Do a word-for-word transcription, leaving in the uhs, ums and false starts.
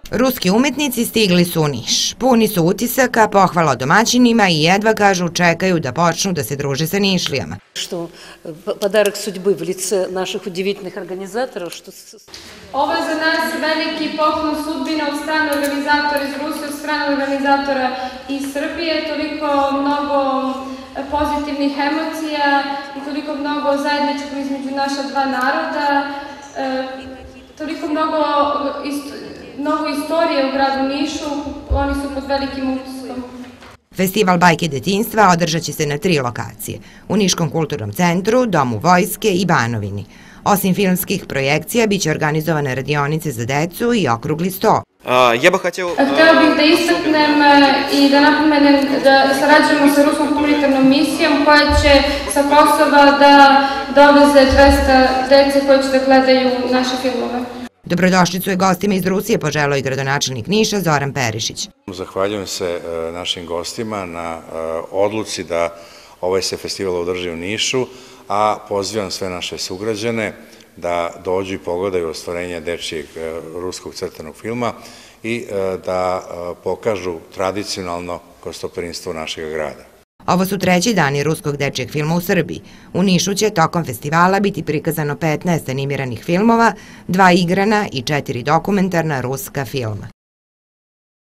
Ruski umetnici stigli su u Niš. Puni su utisaka, pohvala domaćinima i jedva kažu čekaju da počnu da se druže sa Nišlijama. Što podarak sudьбы в лице naših удивительных organizatora. Ovo je za nas veliki poklon sudbine od strane organizatora iz Rusije, od strane organizatora iz Srbije, toliko mnogo pozitivnih emocija i toliko mnogo zajedničkog između naša dva naroda, toliko mnogo mnogo istorije u gradu Nišu, oni su pod velikim utiskom. Festival Bajke detinjstva održat će se na tri lokacije, u Niškom kulturnom centru, Domu vojske i Banovini. Osim filmskih projekcija, biće organizovane radionice za decu i okrugli sto. Hteo bih da istaknem i da napomenem da sarađujemo sa Ruskom humanitarnom misijom koja će sa Kosova da doveze dvesta dece koje će da gledaju naše filmove. Dobrodošlicu je gostima iz Rusije poželeo i gradonačelnik Niša Zoran Perišić. Zahvaljujem se našim gostima na odluci da ovaj se festival održi u Nišu, a pozivam sve naše sugrađane da dođu i pogledaju ostvarenje dečijeg ruskog crtanog filma i da pokažu tradicionalno gostoprimstvo našeg grada. Ovo su treći dani ruskog dečijeg filma u Srbiji. U Nišu će tokom festivala biti prikazano petnaest animiranih filmova, dva igrana i četiri dokumentarna ruska filma.